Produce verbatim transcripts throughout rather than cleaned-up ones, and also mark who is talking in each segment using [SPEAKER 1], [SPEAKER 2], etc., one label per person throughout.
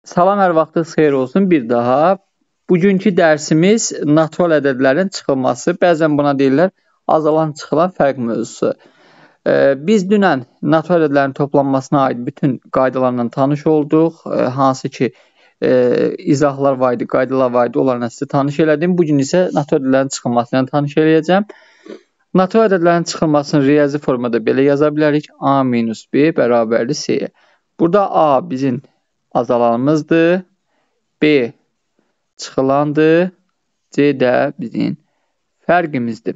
[SPEAKER 1] Salam, hər vaxtınız xeyir olsun bir daha. Bugünkü dərsimiz natural ədədlərin çıxılması, bəzən buna deyirlər azalan çıxılan fərq mövzusu. Ee, biz dünən natural ədədlərin toplanmasına aid bütün qaydalarla tanış olduq. Ee, hansı ki e, izahlar var idi, qaydalar var idi, onlarla sizə tanış elədim. Bugün isə natural ədədlərin çıxılmasıyla tanış eləyəcəm. Natural ədədlərin çıxılmasını riyazi formada belə yaza bilərik. A minus B bərabərdir C-yə. Burada A bizim azalanımızdır, B çıxılandır, C də bizim fərqimizdir.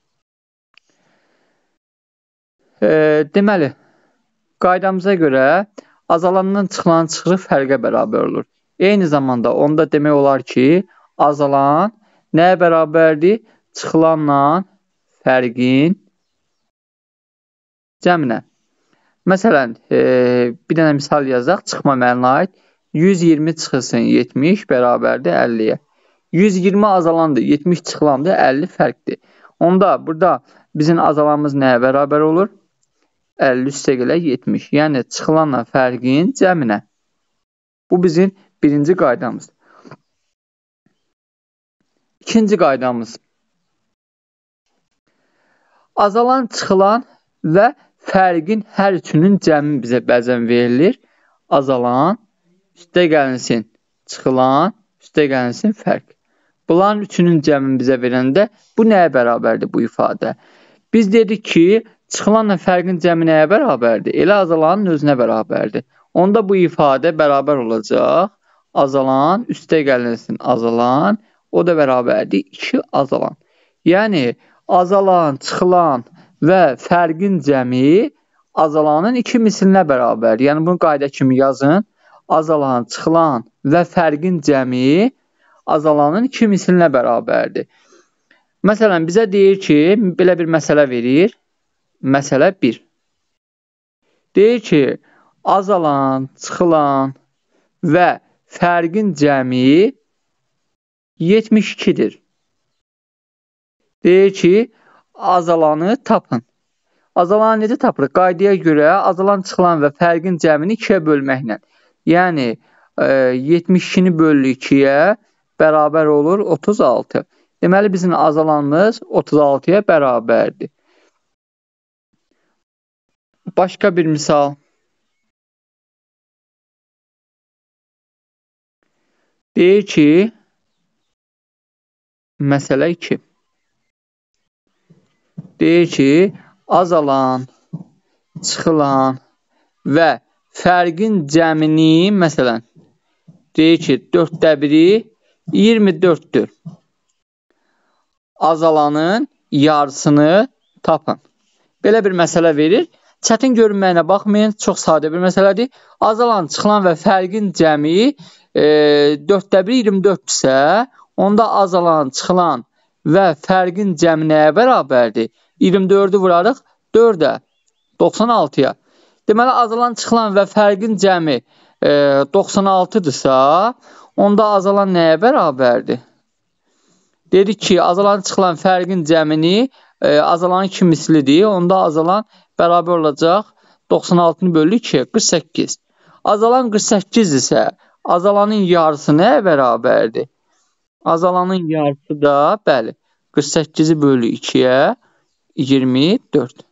[SPEAKER 1] E, deməli, qaydamıza görə azalandan çıxılan çıxırıq fərqə bərabər olur. Eyni zamanda onda demək olar ki, azalan nəyə bərabərdir? Çıxılanla fərqin cəminə. Məsələn, e, bir dənə misal yazaq, çıxma əməlinə aid. yüz iyirmi çıxılsın yetmiş bərabərdir əlliyə. yüz iyirmi azalandır, yetmiş çıxılandır, əlli fərqdir. Onda burada bizim azalanımız nəyə bərabər olur? əlli üstə gələ yetmiş. Yəni, çıxılanla fərqin cəminə. Bu bizim birinci qaydamız. İkinci qaydamız. Azalan, çıxılan və fərqin hər üçünün cəmi bizə bəzən verilir. Azalan, üstə gəlinsin çıxılan, üstə gəlinsin fərq. Bunların üçünün cəmini bizə verəndə bu nəyə bərabərdir bu ifadə? Biz dedik ki, çıxılanla fərqin cəmi nəyə bərabərdir? Elə azalanın özünə bərabərdir. Onda bu ifadə bərabər olacaq. Azalan, üstə gəlinsin azalan, o da bərabərdir iki azalan. Yəni, azalan, çıxılan və fərqin cəmi azalanın iki mislinə bərabər. Yəni, bunu qayda kimi yazın. Azalan, çıxılan və fərqin cəmi azalanın iki mislinə bərabərdir. Məsələn, bizə deyir ki, belə bir məsələ verir. Məsələ bir. Deyir ki, azalan, çıxılan və fərqin cəmi yetmiş ikidir. Deyir ki, azalanı tapın. Azalanı necə tapırıq? Qaydaya görə azalan, çıxılan və fərqin cəmini ikiyə bölməklə. Yəni, yetmiş ikini bölü ikiyə bərabər olur otuz altı. Deməli, bizim azalanımız otuz altıya bərabərdir. Başqa bir misal. Deyir ki, məsələ iki. Deyir ki, azalan, çıxılan və fərqin cəmini, məsələn, deyir ki, dörddə biri iyirmi dörddür. Azalanın yarısını tapın. Belə bir məsələ verir. Çətin görünməyinə baxmayın, çox sadə bir məsələdir. Azalan, çıxılan və fərqin cəmi e, dörddə biri iyirmi dörddürsə, onda azalan, çıxılan və fərqin cəmi nəyə bərabərdir? iyirmi dördü vurarıq dördə, doxsan altıya. Deməli, azalan, çıxılan və fərqin cəmi e, doxsan altıdırsa, onda azalan nəyə bərabərdir? Dedik ki, azalan, çıxılan fərqin cəmini e, azalanın iki mislidir. Onda azalan bərabər olacaq doxsan altını bölü ikiyə, qırx səkkiz. Azalan qırx səkkiz isə azalanın yarısı nəyə bərabərdir? Azalanın yarısı da, bəli, qırx səkkizi bölü ikiyə iyirmi dörd.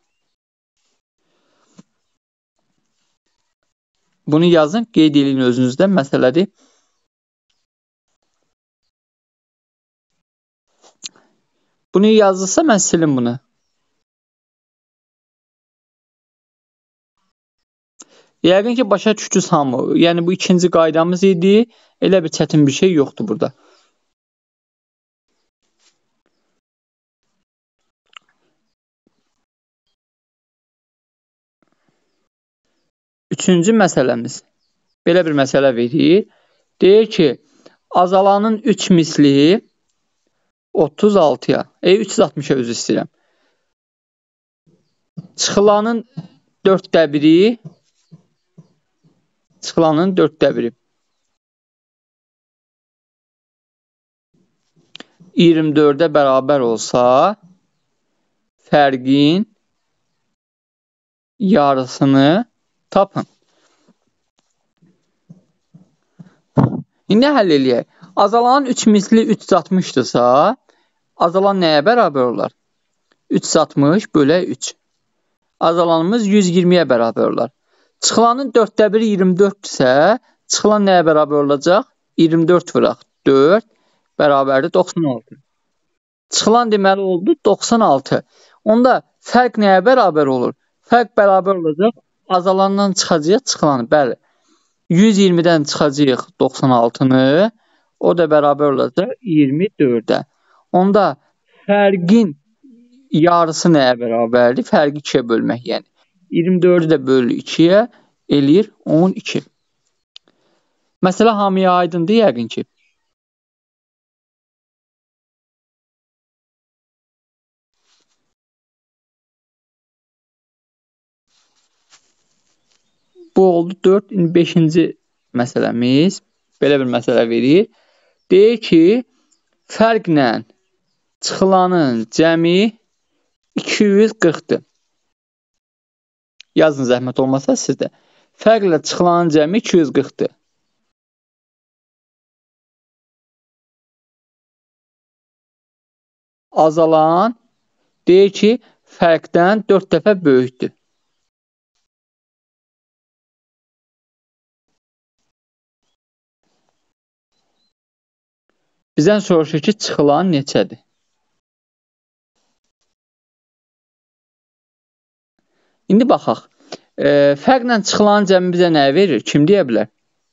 [SPEAKER 1] Bunu yazın, qeyd edin özünüzdə məsələdir. Bunu yazılsa, mən silim bunu. Yəqin ki, başa düşdünüz hamı. Yəni, bu ikinci qaydamız idi. Elə bir çətin bir şey yoxdur burada. Üçüncü məsələmiz. Belə bir məsələ verir. Deyir ki, azalanın üç misli otuz altıya, e, üç yüz altmışa özü istəyirəm. Çıxılanın dörddə biri, çıxılanın dörddə biri. iyirmi dördə bərabər olsa, fərqin yarısını tapın. İndi həll eləyək. Azalanın üç misli üç yüz altmışdırsa, azalan nəyə bərabər olar? üç yüz altmış bölək üç. Azalanımız yüz iyirmiyə bərabər olar. Çıxılanın dörddə biri iyirmi dörddürsə, çıxılan nəyə bərabər olacaq? iyirmi dörd vuraq dörd bərabərdir doxsan altı. Çıxılan deməli oldu doxsan altı. Onda fərq nəyə bərabər olur? Fərq bərabər olacaq. Azalandan çıxacaq çıxılanı. Bəli. yüz iyirmidən çıxacaq doxsan altını. O da bərabər olacaq iyirmi dördə. Onda fərqin yarısı nəyə bərabərdir? Fərqi ikiyə bölmək. Yəni iyirmi dördü də bölü ikiyə eləyir on iki. Məsələ hamıya aydındır yəqin ki. Bu oldu dörd. beşinci məsələmiz. Belə bir məsələ verir. Deyir ki, fərqlə çıxılanın cəmi iki yüz qırxdır. Yazın zəhmət olmasa sizdə. Fərqlə çıxılanın cəmi iki yüz qırxdır. Azalan deyir ki, fərqdən dörd dəfə böyükdür. Bizdən soruşur ki, çıxılan neçədir? İndi baxaq. E, fərqlə çıxılanın cəmi bizə nə verir? Kim deyə bilər?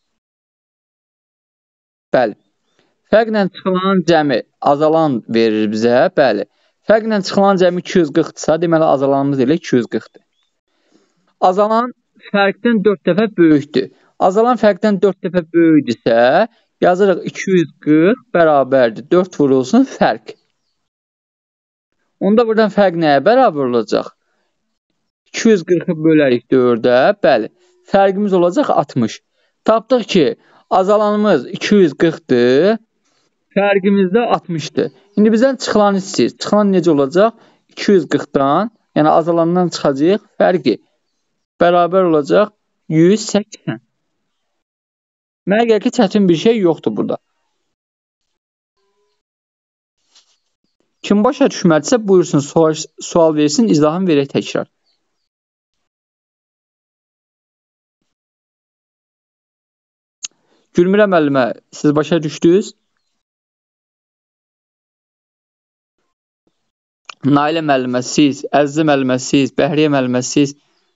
[SPEAKER 1] Bəli. Fərqlə çıxılanın cəmi azalan verir bizə. Bəli. Fərqlə çıxılanın cəmi iki yüz qırxdırsa, deməli azalanımız elə iki yüz qırxdır. Azalan fərqdən dörd dəfə böyükdür. Azalan fərqdən dörd dəfə böyükdürsə, yazırıq iki yüz qırx bərabərdir. dörd vurulsun fərq. Onda buradan fərq nəyə bərabər olacaq? iki yüz qırxı bölərik dördə. Bəli. Fərqimiz olacaq altmış. Tapdıq ki, azalanımız iki yüz qırxdır. Fərqimiz də altmışdır. İndi bizdən çıxılan istəyir. Çıxılan necə olacaq? iki yüz qırxdan, yəni azalandan çıxacaq fərqi bərabər olacaq yüz səksən. Mənə gəlir ki, çətin bir şey yoxdur burada. Kim başa düşməlidirsə, buyursun, sual, sual versin, izahını verək təkrar. Gülmirə müəllimə, siz başa düşdünüz? Nailə müəllimə, siz, Əzizə müəllimə, siz, Bəhriyə müəllimə, siz.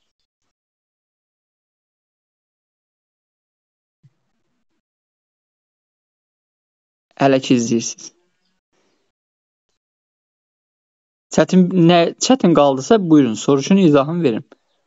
[SPEAKER 1] Hələ ki izləyirsiniz. Çətin, nə çətin qaldısa, buyurun, soruşun, izahını verin.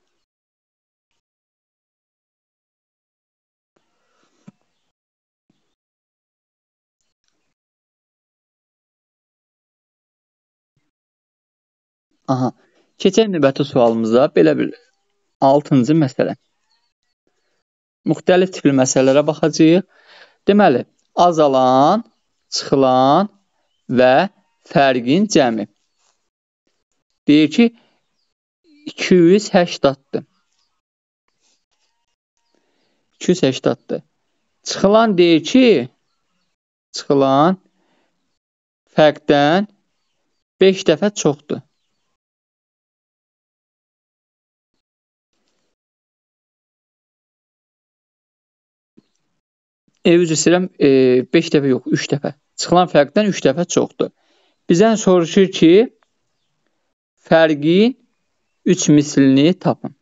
[SPEAKER 1] Aha, keçək növbəti sualımıza, belə bir altıncı məsələ. Müxtəlif tipli məsələlərə baxacağıq. Deməli, azalan, çıxılan və fərqin cəmi. Deyir ki, iki yüz səksəndir. iki yüz səksəndir. Çıxılan deyir ki, çıxılan fərqdən beş dəfə çoxdur. Ev üzr istəyirəm, beş dəfə yox, üç dəfə. Çıxılan fərqdən üç dəfə çoxdur. Bizdən soruşur ki, fərqin üç mislini tapın.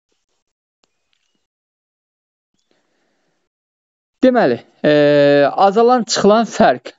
[SPEAKER 1] Deməli, e, azalan, çıxılan fərq.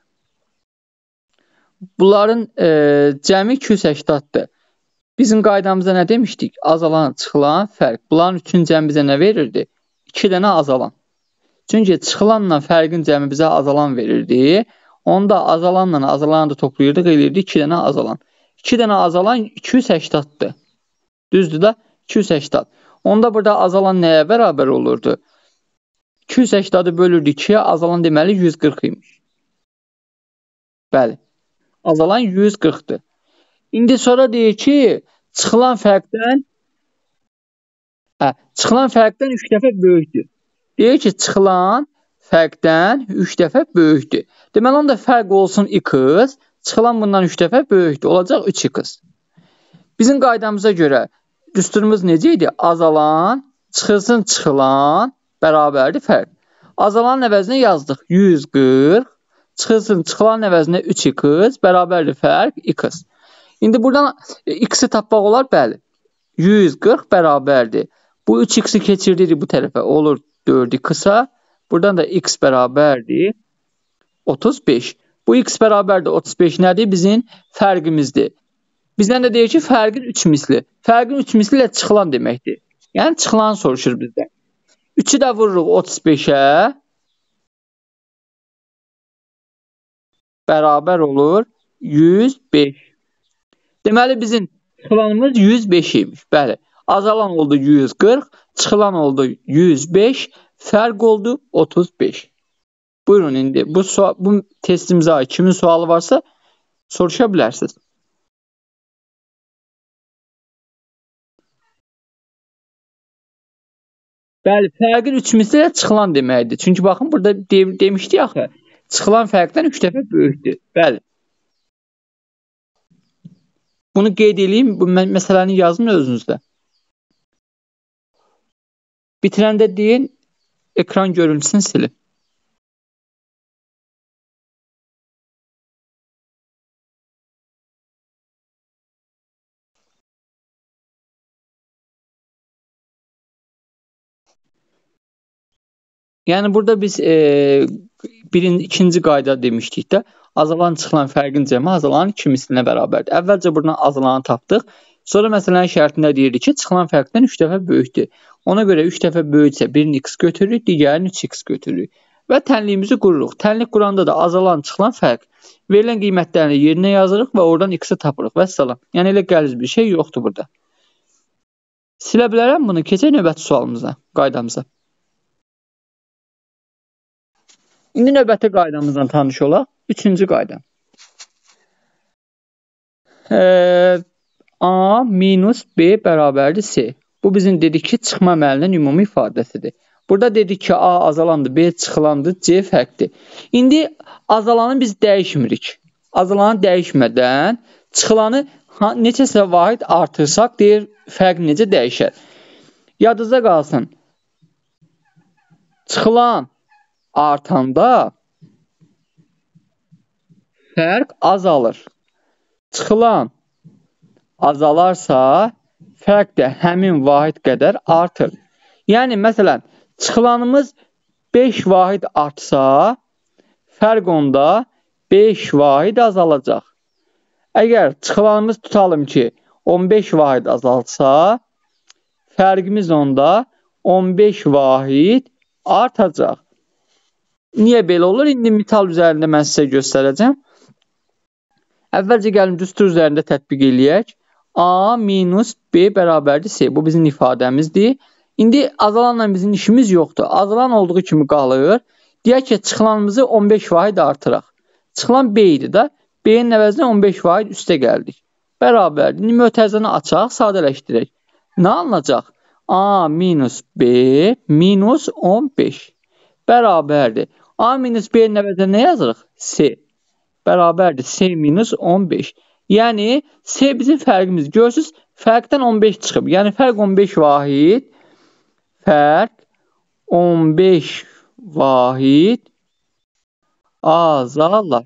[SPEAKER 1] Bunların e, cəmi iki yüz səksəndir. Bizim qaydamızda nə demişdik? Azalan, çıxılan fərq. Bunların üçün cəmi bizə nə verirdi? iki dənə azalan. Çünki çıxılanla fərqin cəmi bizə azalan verirdi. Onda azalanla azalanı da toplayırdıq, eləyirdi iki dənə azalan. iki dənə azalan iki yüz səksəndir. Düzdür da? iki yüz səksən. Onda burada azalan nəyə bərabər olurdu? iki yüz səksəni bölürdü ikiyə, azalan deməli yüz qırx imiş. Bəli. Azalan yüz qırxdır. İndi sonra deyir ki, çıxılan fərqdən hə, çıxılan fərqdən üç dəfə böyükdür. Deyir ki, çıxılan fərqdən üç dəfə böyükdür. Deməli, onda fərq olsun x, çıxılan bundan üç dəfə böyükdür. Olacaq üç x. Bizim qaydamıza görə düsturumuz necə idi? Azalan, çıxılsın çıxılan bərabərdir fərq. Azalanın əvəzinə yazdıq yüz qırx, çıxılsın çıxılan əvəzinə üç x bərabərdir fərq x. İndi buradan x-i tapmaq olar, bəli. yüz qırx bərabərdir. Bu üç x-i keçirdirik bu tərəfə, olur dörd x-a. Buradan da x bərabərdir otuz beş. Bu x bərabərdir otuz beş nədir? Bizim fərqimizdir. Bizdən də deyir ki, fərqin üç misli. Fərqin üç misli ilə çıxılan deməkdir. Yəni, çıxılan soruşur bizdən. üçü də vururuq otuz beşə. Bərabər olur yüz beş. Deməli, bizim çıxılanımız yüz beş imiş. Bəli, azalan oldu yüz qırx, çıxılan oldu yüz beş, fərq oldu otuz beş. Buyurun, indi bu, bu testimizə ait kimin sualı varsa soruşa bilərsiniz. Bəli, fərqin üç misli ilə çıxılan deməkdir. Çünki baxın, burada de demişdik axı, çıxılan fərqdən üç dəfə böyükdür. Bəli. Bunu qeyd edeyim, bu məsələni yazın özünüzdə. Bitirəndə deyin, ekran görüntüsünü silin. Yəni, burada biz e, birinci, ikinci qayda demişdik də, azalan çıxılan fərqin cəmi azalanın iki mislinə bərabərdir. Əvvəlcə buradan azalanı tapdıq. Sonra məsələnin şərtində deyirdik ki, çıxılan fərqdən üç dəfə böyükdür. Ona görə üç dəfə böyüksə birini x götürürük, digərini üç x götürürük. Və tənliyimizi qururuq. Tənlik quranda da azalan çıxılan fərq verilən qiymətlərini yerinə yazırıq və oradan x-i tapırıq. Vəssalam. Yəni, elə qəliz bir şey yoxdur burada. Silə bilərəm bunu. Keçək növbəti sualımıza, qaydamıza. İndi növbəti qaydamızdan tanış olaq. Üçüncü qayda. Ee, A minus B bərabərdir C. Bu bizim dedik ki, çıxma əməlinin ümumi ifadəsidir. Burada dedik ki, A azalandır, B çıxılandır, C fərqdir. İndi azalanı biz dəyişmirik. Azalanı dəyişmədən çıxılanı neçəsə vahid artırsaq, deyir, fərq necə dəyişər. Yadınızda qalsın. Çıxılan artanda fərq azalır. Çıxılan azalarsa, fərq də həmin vahid qədər artır. Yəni, məsələn, çıxılanımız beş vahid artsa, fərq onda beş vahid azalacaq. Əgər çıxılanımız tutalım ki, on beş vahid azalsa, fərqimiz onda on beş vahid artacaq. Niyə belə olur? İndi misal üzərində mən sizə göstərəcəm. Əvvəlcə gəlin düstur üzərində tətbiq eləyək. A minus B bərabərdir C. Bu bizim ifadəmizdir. İndi azalanla bizim işimiz yoxdur. Azalan olduğu kimi qalır. Deyək ki, çıxılanımızı on beş vahid artıraq. Çıxılan B idi də. B-nin əvəzinə on beş vahid üstə gəldik. Bərabərdir. İndi mötərizəni açaq, sadələşdirək. Nə alınacaq? A minus B minus on beş bərabərdir. A minus B-nin əvəzinə nə yazırıq? C. Bərabərdir. C minus on beş. Yəni, C bizim fərqimiz. Görürsünüz, fərqdən on beş çıxıb. Yəni, fərq on beş vahid. Fərq on beş vahid azalar.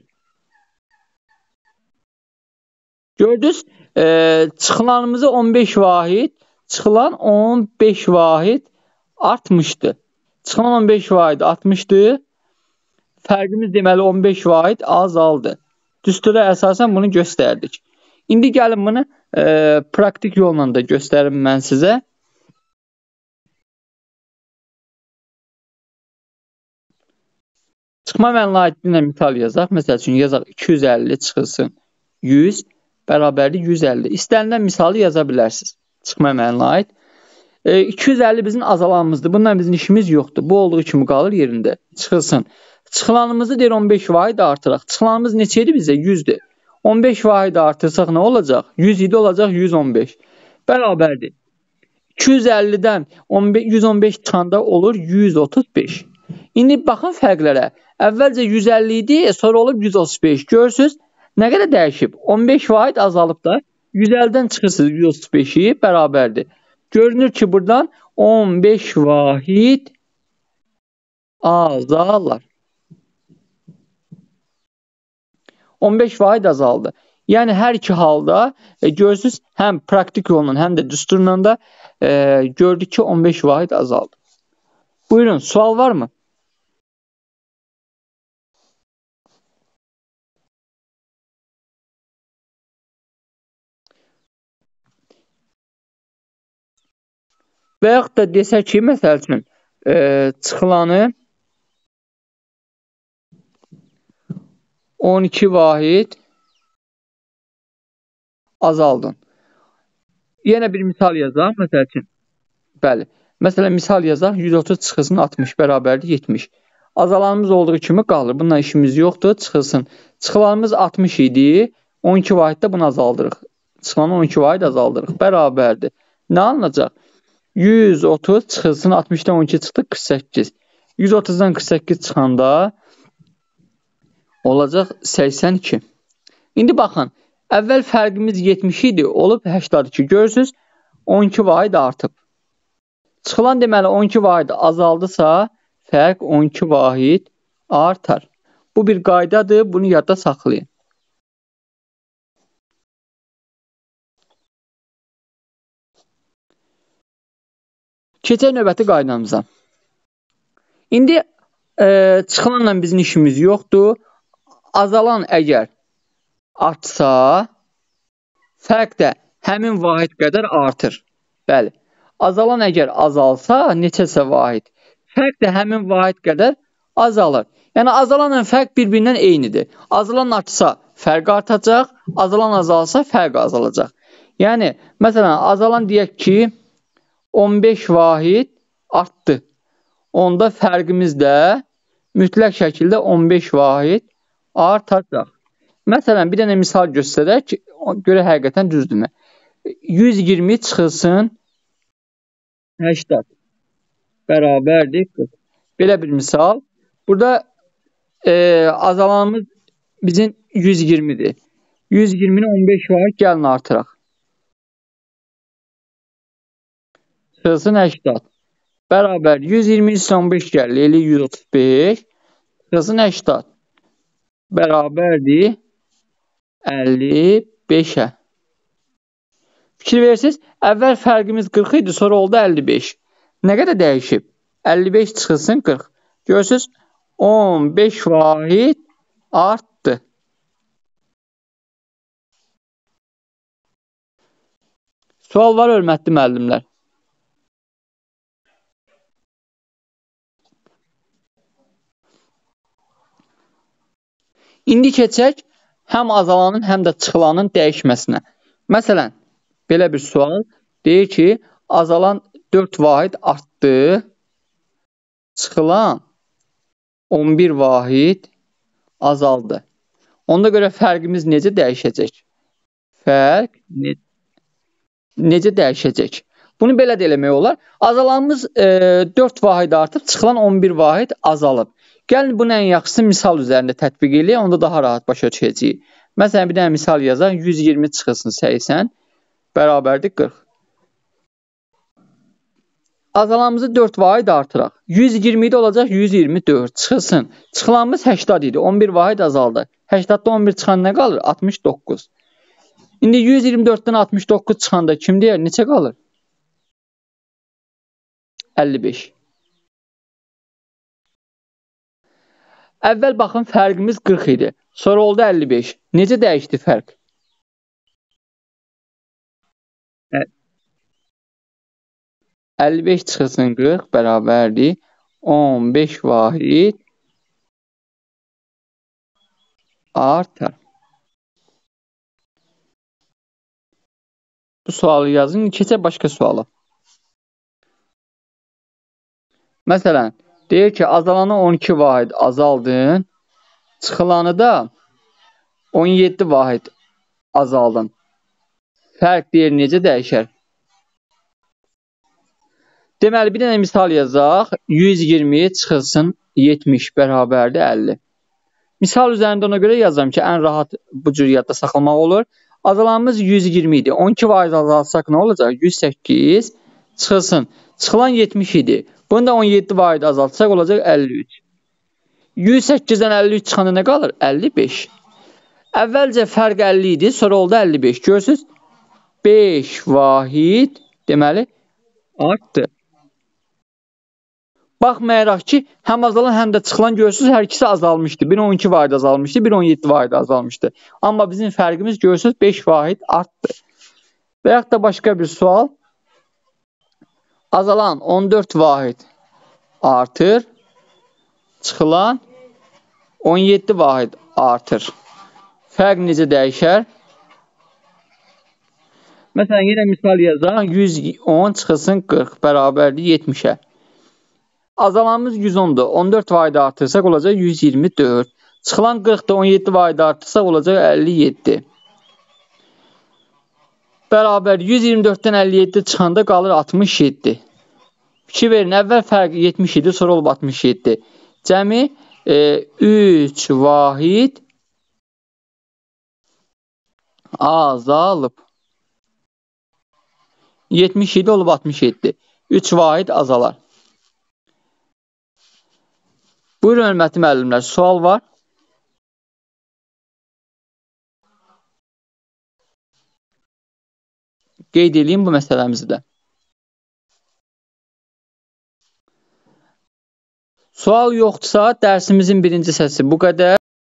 [SPEAKER 1] Gördünüz, e, çıxılanımızı on beş vahid, çıxılan on beş vahid artmışdı. Çıxılan on beş vahid artmışdı. Fərqimiz deməli on beş vahid azaldı. Düstura əsasən bunu göstərdik. İndi gəlin bunu e, praktik yolla da göstərim mən sizə. Çıxma əməlinə aid bir misal yazaq. Məsəl üçün yazaq iki yüz əlli çıxılsın yüz bərabərdir yüz əlli. İstənilən misalı yaza bilərsiniz. Çıxma əməlinə aid. E, iki yüz əlli bizim azalanımızdır. Bundan bizim işimiz yoxdur. Bu olduğu kimi qalır yerində. Çıxılsın. Çıxılanımızı deyir on beş vahid artıraq. Çıxılanımız neçə idi bizə? yüzdür. on beş vahid artırsaq nə olacaq? yüz idi olacaq yüz on beş. Bərabərdir. iki yüz əllidən yüz on beş çıxanda olur yüz otuz beş. İndi baxın fərqlərə. Əvvəlcə yüz əlli idi, sonra olub yüz otuz beş. Görürsünüz, nə qədər dəyişib? on beş vahid azalıb da. yüz əllidən çıxırsınız yüz otuz beşi bərabərdir. Görünür ki, buradan on beş vahid azalar. on beş vahid azaldı. Yəni, hər iki halda e, görürsünüz, həm praktik yolla, həm də düsturla da e, gördük ki, on beş vahid azaldı. Buyurun, sual var mı? Və yaxud da desək ki, məsəl üçün, e, çıxılanı on iki vahid azaldın. Yenə bir misal yazaq, məsəl üçün. Bəli. Məsələn, misal yazaq, yüz otuz çıxılsın altmış bərabərdir yetmiş. Azalanımız olduğu kimi qalır. Bununla işimiz yoxdur, çıxılsın. Çıxılanımız altmış idi, on iki vahiddə bunu azaldırıq. Çıxılanı on iki vahid azaldırıq. Bərabərdir. Nə alınacaq? yüz otuz çıxılsın altmışdan on iki çıxdı qırx səkkiz. yüz otuzdan qırx səkkiz çıxanda olacaq səksən iki. İndi baxın, əvvəl fərqimiz yetmiş idi, olub səksən iki. Görürsünüz, on iki vahid artıb. Çıxılan deməli on iki vahid azaldısa, fərq on iki vahid artar. Bu bir qaydadır, bunu yadda saxlayın. Keçək növbəti qaydamıza. İndi e, çıxılanla bizim işimiz yoxdur. Azalan əgər artsa, fərq də həmin vahid qədər artır. Bəli. Azalan əgər azalsa, neçəsə vahid, fərq də həmin vahid qədər azalır. Yəni, azalanla fərq bir-birindən eynidir. Azalan artsa, fərq artacaq, azalan azalsa, fərq azalacaq. Yəni, məsələn, azalan deyək ki, on beş vahid artdı. Onda fərqimiz də mütləq şəkildə on beş vahid artacaq. Məsələn, bir dənə misal göstərək ki, görə həqiqətən düzdürmü? yüz iyirmi çıxılsın səksən bərabərdir qırx. Belə bir misal. Burada e, azalanımız bizim yüz iyirmidir. yüz iyirmini on beş vahid gəlin artıraq. Çıxılsın səksən. Bərabər yüz iyirmi on beş gəlir, eli yüz otuz beş. Çıxılsın səksən. Bərabərdir əlli beşə. Fikir verirsiniz, əvvəl fərqimiz qırx idi, sonra oldu əlli beş. Nə qədər dəyişib? əlli beş çıxılsın qırx. Görürsünüz, on beş vahid artdı. Sual var, hörmətli müəllimlər. İndi keçək həm azalanın, həm də çıxılanın dəyişməsinə. Məsələn, belə bir sual deyir ki, azalan dörd vahid artdı, çıxılan on bir vahid azaldı. Onda görə fərqimiz necə dəyişəcək? Fərq ne necə dəyişəcək? Bunu belə də eləmək olar. Azalanımız e, dörd vahid artıb, çıxılan on bir vahid azalıb. Gəlin bunu ən yaxşısı misal üzərində tətbiq eləyək, onda daha rahat başa düşəcəyik. Məsələn, bir dənə misal yazaq, yüz iyirmi çıxılsın səksən bərabərdir qırx. Azalanımızı dörd vahid artıraq. yüz iyirmi idi olacaq yüz iyirmi dörd. Çıxılsın. Çıxılanımız səksən idi. on bir vahid azaldı. səksəndən on bir çıxan nə qalır? altmış doqquz. İndi yüz iyirmi dörddən altmış doqquz çıxanda kim deyər? Neçə qalır? əlli beş. Əvvəl baxın, fərqimiz qırx idi. Sonra oldu əlli beş. Necə dəyişdi fərq? əlli beş çıxılsın qırx bərabərdir on beş vahid artar. Bu sualı yazın, keçək başqa suala. Məsələn, deyir ki, azalanı on iki vahid azaldın, çıxılanı da on yeddi vahid azaldın. Fərq deyir, necə dəyişər? Deməli, bir dənə misal yazaq, yüz iyirmi çıxılsın yetmiş bərabərdir əlli. Misal üzərində ona görə yazıram ki, ən rahat bu cür yadda saxlamaq olur. Azalanımız yüz iyirmi idi. on iki faiz azaltsaq nə olacaq? yüz səkkiz çıxılsın. Çıxılan yetmiş idi. Bunu da on yeddi faiz azaltsaq olacaq əlli üç. yüz səkkizdən əlli üç çıxanda nə qalır? əlli beş. Əvvəlcə fərq əlli idi, sonra oldu əlli beş. Görürsünüz? beş vahid deməli artdı. Baxmayaraq ki, həm azalan, həm də çıxılan görürsünüz, hər ikisi azalmışdı. Biri on iki faiz azalmışdı, biri on yeddi faiz azalmışdı. Amma bizim fərqimiz görürsünüz beş vahid artdı. Və yaxud da başqa bir sual. Azalan on dörd vahid artır, çıxılan on yeddi vahid artır. Fərq necə dəyişər? Məsələn, yenə misal yazaq. yüz on çıxılsın qırx bərabərdir yetmişə. Azalanımız yüz ondur. on dörd vahid artırsaq olacaq yüz iyirmi dörd. Çıxılan qırxdır. on yeddi vahid artırsaq olacaq əlli yeddi. Bərabər yüz iyirmi dörddən əlli yeddi çıxanda qalır altmış yeddi. Fikir verin, əvvəl fərq yetmiş idi, sonra olub altmış yeddi. Cəmi e, üç vahid azalıb. yetmiş yeddi olub altmış yeddi. üç vahid azalar. Buyurun, hörmətli müəllimlər, sual var. Qeyd edeyim bu məsələmizi də. Sual yoxdursa, dərsimizin birinci hissəsi bu qədər.